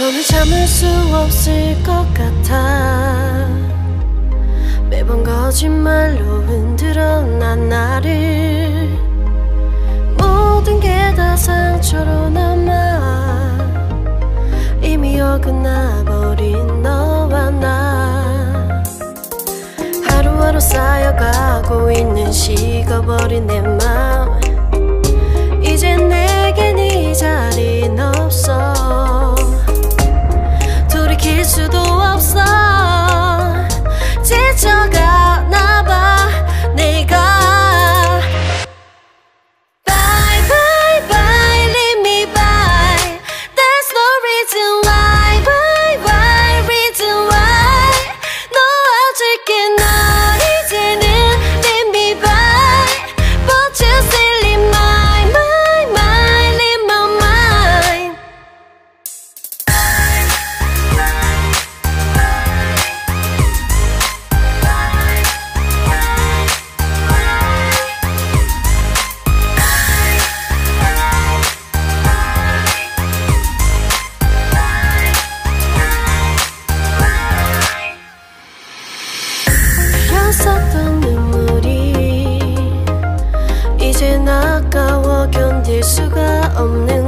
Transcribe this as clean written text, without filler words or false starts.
손을 잡을 수 없을 것 같아. 매번 거짓말로 흔들어 난 나를. 모든 게 다 상처로 남아 이미 어긋나버린 너와 나. 하루하루 쌓여가고 있는 식어버린 내 맘. 이제 내겐 이 자리는 없어. 돌이킬 수도 없어. 지쳐가나봐 내가. Bye bye bye leave me by. There's no reason why. Why why reason why. 놓아줄게 널 이제는 leave me by. But you still leave my mind leave my mind. 흘렸었던 눈물이 이젠 아까워 견딜 수가 없는